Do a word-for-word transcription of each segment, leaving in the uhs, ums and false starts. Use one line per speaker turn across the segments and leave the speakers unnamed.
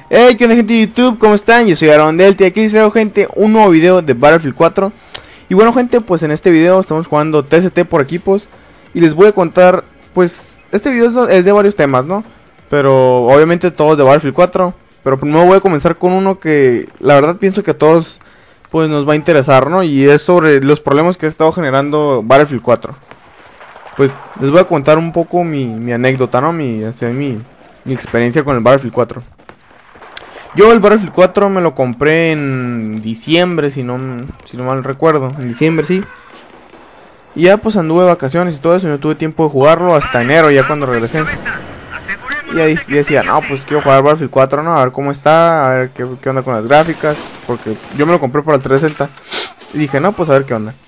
Hey, ¿qué onda, gente de YouTube? ¿Cómo están? Yo soy Aaron Delta y aquí les traigo, gente, un nuevo video de Battlefield cuatro. Y bueno, gente, pues en este video estamos jugando T C T por equipos. Y les voy a contar, pues, este video es de varios temas, ¿no? Pero obviamente todos de Battlefield cuatro. Pero primero voy a comenzar con uno que la verdad pienso que a todos pues nos va a interesar, ¿no? Y es sobre los problemas que ha estado generando Battlefield cuatro. Pues les voy a contar un poco mi, mi anécdota, ¿no? Mi, o sea, mi, mi experiencia con el Battlefield cuatro. Yo el Battlefield cuatro me lo compré en diciembre, si no, si no mal recuerdo. En diciembre, sí. Y ya pues anduve de vacaciones y todo eso y no tuve tiempo de jugarlo hasta enero, ya cuando regresé. Y ahí y decía, no, pues quiero jugar Battlefield cuatro, ¿no? A ver cómo está, a ver qué, qué onda con las gráficas. Porque yo me lo compré para el trescientos sesenta. Y dije, no, pues a ver qué onda.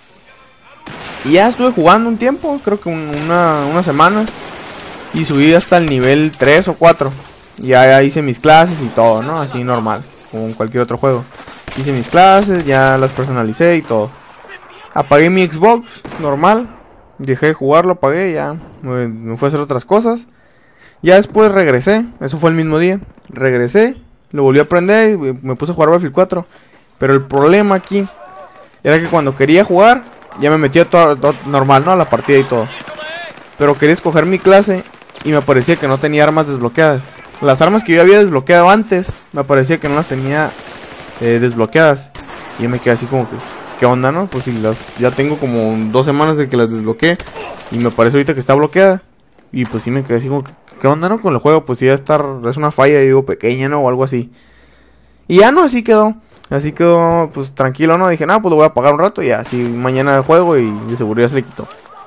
Y ya estuve jugando un tiempo, creo que un, una, una semana. Y subí hasta el nivel tres o cuatro. Ya hice mis clases y todo, ¿no? Así normal, como en cualquier otro juego. Hice mis clases, ya las personalicé y todo. Apagué mi Xbox, normal. Dejé de jugarlo, apagué, ya me, me fui a hacer otras cosas. Ya después regresé, eso fue el mismo día. Regresé, lo volví a prender y me puse a jugar Battlefield cuatro. Pero el problema aquí era que cuando quería jugar, ya me metía todo, todo normal, ¿no? A la partida y todo. Pero quería escoger mi clase y me parecía que no tenía armas desbloqueadas. Las armas que yo había desbloqueado antes, me parecía que no las tenía eh, desbloqueadas. Y yo me quedé así como que, ¿qué onda, no? Pues si las ya tengo como dos semanas de que las desbloqueé y me parece ahorita que está bloqueada. Y pues sí me quedé así como que, ¿qué onda, no? Con el juego, pues sí va a estar, es una falla, digo, pequeña, ¿no? O algo así. Y ya no, así quedó. Así quedó, pues tranquilo, ¿no? Dije, no, pues lo voy a apagar un rato y ya, así mañana juego y de seguridad se le quitó.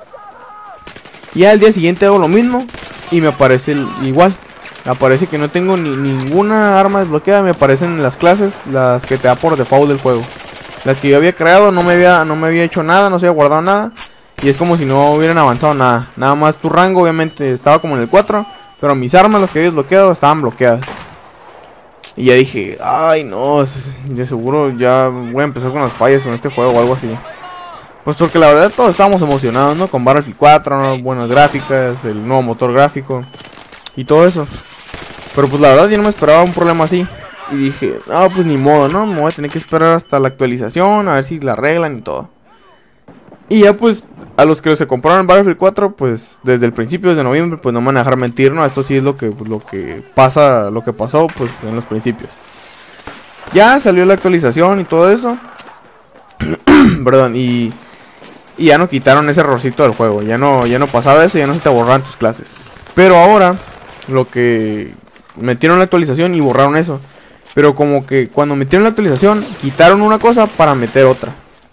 Y ya al día siguiente hago lo mismo y me aparece el, igual. Aparece que no tengo ni ninguna arma desbloqueada. Me aparecen las clases, las que te da por default del juego. Las que yo había creado, no me había, no me había hecho nada, no se había guardado nada. Y es como si no hubieran avanzado nada. Nada más tu rango obviamente estaba como en el cuatro. Pero mis armas, las que había desbloqueado, estaban bloqueadas. Y ya dije, ay no, de seguro ya voy a empezar con las fallas con este juego o algo así. Pues porque la verdad todos estábamos emocionados, ¿no? Con Battlefield cuatro, ¿no? Buenas gráficas, el nuevo motor gráfico y todo eso. Pero pues la verdad yo no me esperaba un problema así. Y dije, no, pues ni modo, ¿no? Me voy a tener que esperar hasta la actualización, a ver si la arreglan y todo. Y ya pues, a los que se compraron Battlefield cuatro, pues desde el principio, desde noviembre, pues no me van a dejar mentir, ¿no? Esto sí es lo que, pues, lo que pasa, lo que pasó, pues en los principios. Ya salió la actualización y todo eso. Perdón, y... Y ya no quitaron ese errorcito del juego. Ya no, ya no pasaba eso, ya no se te borraban tus clases. Pero ahora, lo que... metieron la actualización y borraron eso. Pero como que cuando metieron la actualización, quitaron una cosa para meter otra.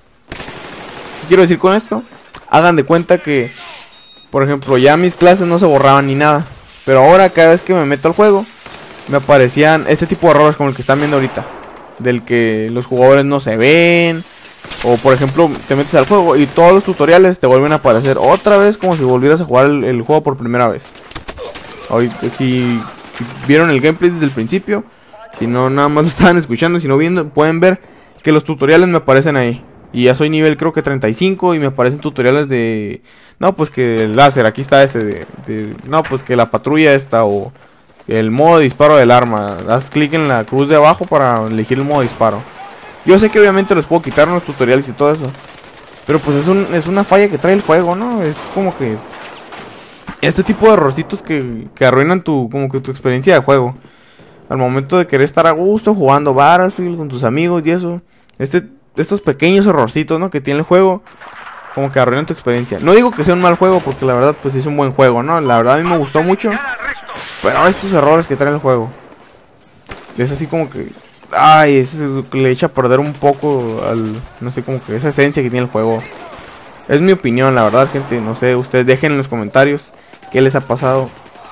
¿Qué quiero decir con esto? Hagan de cuenta que, por ejemplo, ya mis clases no se borraban ni nada. Pero ahora cada vez que me meto al juego, me aparecían este tipo de errores como el que están viendo ahorita. Del que los jugadores no se ven. O por ejemplo, te metes al juego y todos los tutoriales te vuelven a aparecer otra vez como si volvieras a jugar el, el juego por primera vez. Hoy, si... Si vieron el gameplay desde el principio, si no nada más lo estaban escuchando, si no viendo, pueden ver que los tutoriales me aparecen ahí. Y ya soy nivel creo que treinta y cinco y me aparecen tutoriales de... No, pues que el láser, aquí está ese de, de... No, pues que la patrulla esta o el modo de disparo del arma. Haz clic en la cruz de abajo para elegir el modo de disparo. Yo sé que obviamente los puedo quitar en los tutoriales y todo eso, pero pues es, un, es una falla que trae el juego, ¿no? Es como que... Este tipo de errorcitos que, que arruinan tu, como que tu experiencia de juego. Al momento de querer estar a gusto jugando Battlefield con tus amigos y eso. Este, estos pequeños errorcitos, ¿no? Que tiene el juego, como que arruinan tu experiencia. No digo que sea un mal juego, porque la verdad pues es un buen juego, ¿no? La verdad a mí me gustó mucho. Pero estos errores que trae el juego, es así como que... Ay, es que le echa a perder un poco al... No sé, como que esa esencia que tiene el juego. Es mi opinión, la verdad, gente. No sé, ustedes dejen en los comentarios qué les ha pasado.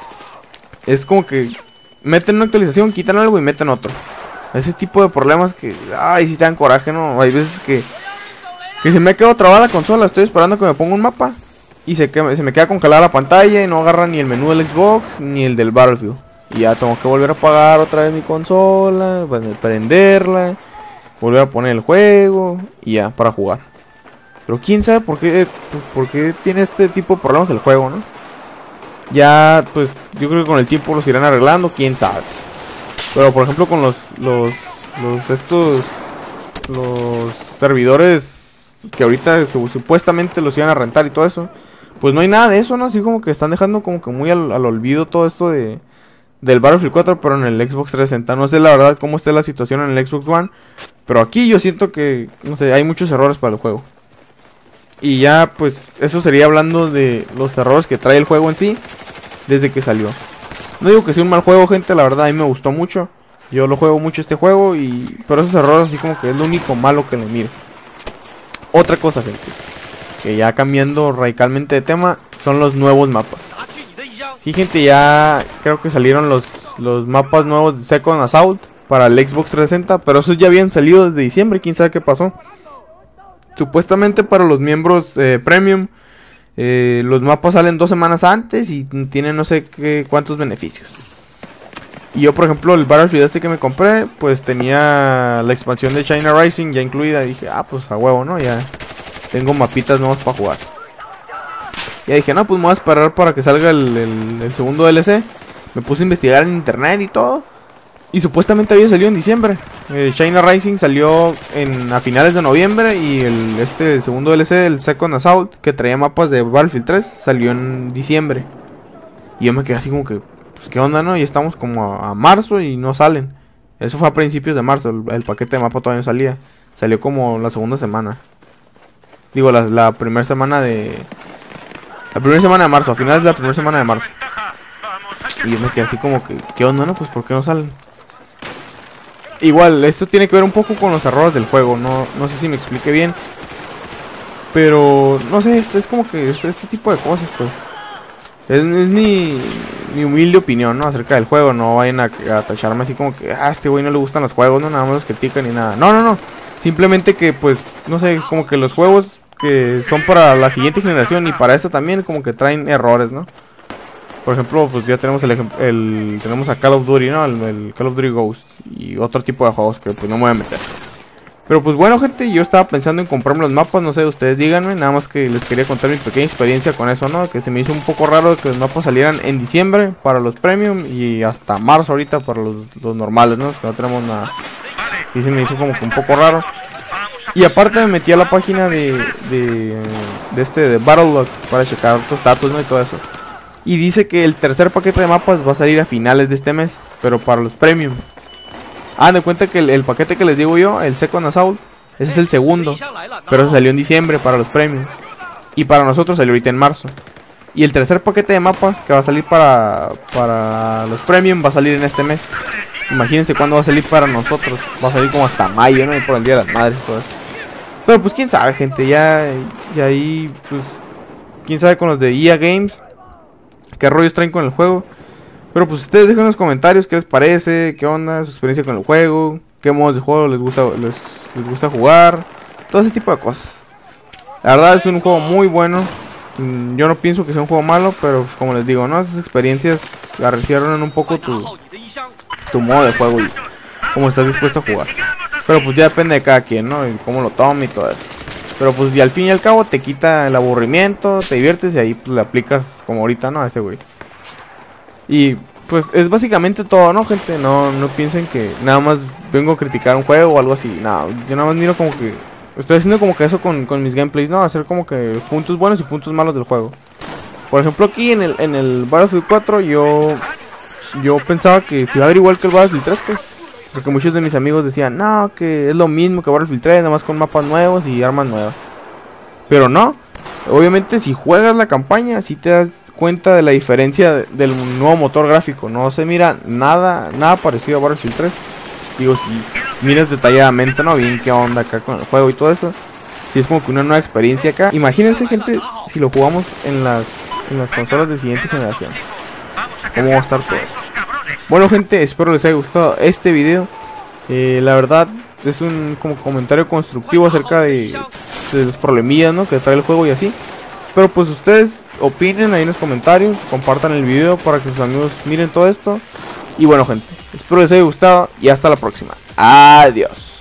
Es como que meten una actualización, quitan algo y meten otro. Ese tipo de problemas que, ay, si te dan coraje, ¿no? Hay veces que Que se me ha quedado trabada la consola. Estoy esperando que me ponga un mapa y se, que, se me queda congelada la pantalla y no agarra ni el menú del Xbox ni el del Battlefield. Y ya tengo que volver a apagar otra vez mi consola, prenderla, volver a poner el juego y ya, para jugar. Pero quién sabe por qué, por qué tiene este tipo de problemas el juego, ¿no? Ya, pues, yo creo que con el tiempo los irán arreglando, quién sabe. Pero por ejemplo con los, los, los estos, los servidores que ahorita su, supuestamente los iban a rentar y todo eso, pues no hay nada de eso, ¿no? Así como que están dejando como que muy al, al olvido todo esto de del Battlefield cuatro, pero en el Xbox trescientos sesenta. No sé la verdad cómo está la situación en el Xbox One, pero aquí yo siento que, no sé, hay muchos errores para el juego. Y ya, pues, eso sería hablando de los errores que trae el juego en sí desde que salió. No digo que sea un mal juego, gente, la verdad a mí me gustó mucho. Yo lo juego mucho este juego, y pero esos errores así como que es lo único malo que le miro. Otra cosa, gente, que ya cambiando radicalmente de tema, son los nuevos mapas. Sí, gente, ya creo que salieron los, los mapas nuevos de Second Assault para el Xbox trescientos sesenta, pero esos ya habían salido desde diciembre, quién sabe qué pasó. Supuestamente para los miembros eh, Premium, eh, los mapas salen dos semanas antes y tienen no sé qué cuántos beneficios. Y yo, por ejemplo, el Battlefield este que me compré, pues tenía la expansión de China Rising ya incluida. Y dije, ah, pues a huevo, ¿no? Ya tengo mapitas nuevos para jugar. Ya dije, no, pues me voy a esperar para que salga el, el, el segundo D L C. Me puse a investigar en internet y todo. Y supuestamente había salido en diciembre. eh, China Rising salió en, a finales de noviembre. Y el, este, el segundo D L C, el Second Assault, que traía mapas de Battlefield tres, salió en diciembre. Y yo me quedé así como que, pues qué onda, ¿no? Y estamos como a, a marzo y no salen. Eso fue a principios de marzo, el, el paquete de mapa todavía no salía. Salió como la segunda semana. Digo, la, la primera semana de... La primera semana de marzo, a finales de la primera semana de marzo. Y yo me quedé así como que, ¿qué onda, no? Pues ¿por qué no salen? Igual, esto tiene que ver un poco con los errores del juego. No, no sé si me expliqué bien. Pero, no sé, es, es como que es, este tipo de cosas, pues. Es, es mi, mi humilde opinión, ¿no? Acerca del juego. No vayan a, a tacharme así como que, ah, a este güey no le gustan los juegos, no, nada más los critican ni nada. No, no, no. Simplemente que, pues, no sé, como que los juegos que son para la siguiente generación y para esta también como que traen errores, ¿no? Por ejemplo, pues ya tenemos el, el tenemos a Call of Duty, ¿no? El, el Call of Duty Ghost y otro tipo de juegos que pues no me voy a meter. Pero pues bueno, gente, yo estaba pensando en comprarme los mapas, no sé, ustedes díganme, nada más que les quería contar mi pequeña experiencia con eso, ¿no? Que se me hizo un poco raro que los mapas salieran en diciembre para los premium y hasta marzo ahorita para los, los normales, ¿no? Que no tenemos nada. Y se me hizo como que un poco raro. Y aparte me metí a la página de, de, de este, de Battlelog para checar otros datos, ¿no? Y todo eso. Y dice que el tercer paquete de mapas va a salir a finales de este mes, pero para los premium. Ah, de cuenta que el, el paquete que les digo yo, el Second Assault, ese es el segundo, pero ese salió en diciembre para los premium. Y para nosotros salió ahorita en marzo. Y el tercer paquete de mapas que va a salir para, para los premium va a salir en este mes. Imagínense cuándo va a salir para nosotros. Va a salir como hasta mayo, ¿no? Y por el Día de las Madres y todo eso. Pero pues quién sabe, gente. Ya, ya ahí, pues, quién sabe con los de E A Games qué rollos traen con el juego. Pero pues ustedes dejen en los comentarios qué les parece, qué onda, su experiencia con el juego, qué modos de juego les gusta, les, les gusta jugar, todo ese tipo de cosas. La verdad es un juego muy bueno. Yo no pienso que sea un juego malo, pero pues, como les digo, ¿no? Esas experiencias arrecierran un poco tu, tu modo de juego y cómo estás dispuesto a jugar. Pero pues ya depende de cada quien, ¿no? Y cómo lo tome y todo eso. Pero pues y al fin y al cabo te quita el aburrimiento, te diviertes y ahí pues le aplicas como ahorita, ¿no? A ese güey. Y pues es básicamente todo, ¿no, gente? No, no piensen que nada más vengo a criticar un juego o algo así. No, yo nada más miro como que... Estoy haciendo como que eso con, con mis gameplays, ¿no? Hacer como que puntos buenos y puntos malos del juego. Por ejemplo aquí en el, en el Battlefield cuatro yo... Yo pensaba que si iba a ver igual que el Battlefield tres, pues... Porque muchos de mis amigos decían, no, que es lo mismo que Battlefield tres, nada más con mapas nuevos y armas nuevas. Pero no, obviamente si juegas la campaña, sí te das cuenta de la diferencia de, del nuevo motor gráfico. No se mira nada, nada parecido a Battlefield tres. Digo, si miras detalladamente, ¿no? Bien qué onda acá con el juego y todo eso. Si es como que una nueva experiencia acá. Imagínense, gente, si lo jugamos en las, en las consolas de siguiente generación. ¿Cómo va a estar todo eso? Bueno, gente, espero les haya gustado este video. eh, La verdad es un como comentario constructivo acerca de, de los problemillas, ¿no? que trae el juego y así. Pero pues ustedes opinen ahí en los comentarios, compartan el video para que sus amigos miren todo esto. Y bueno, gente, espero les haya gustado y hasta la próxima. Adiós.